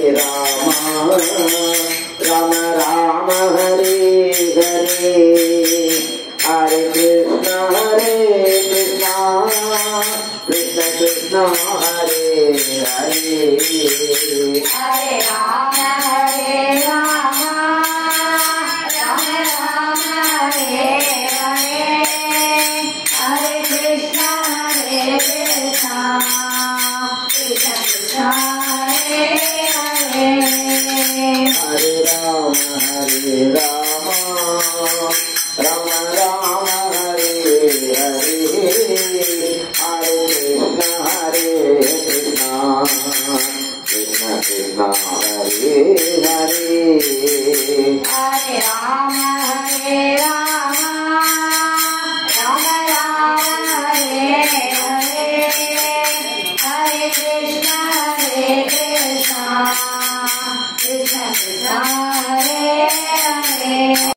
Ram Ram Ram Hare Hare Hare Krishna Krishna Krishna Hare Hare Hare Ram Ram Ram Hare Hare Hare Krishna Krishna Krishna Hare Hare Hare Ram Ram Ram Hare Hare Hare Krishna Krishna Krishna Hare Hare Hare Ram Ram Ram Hare Hare Hare Krishna Krishna Krishna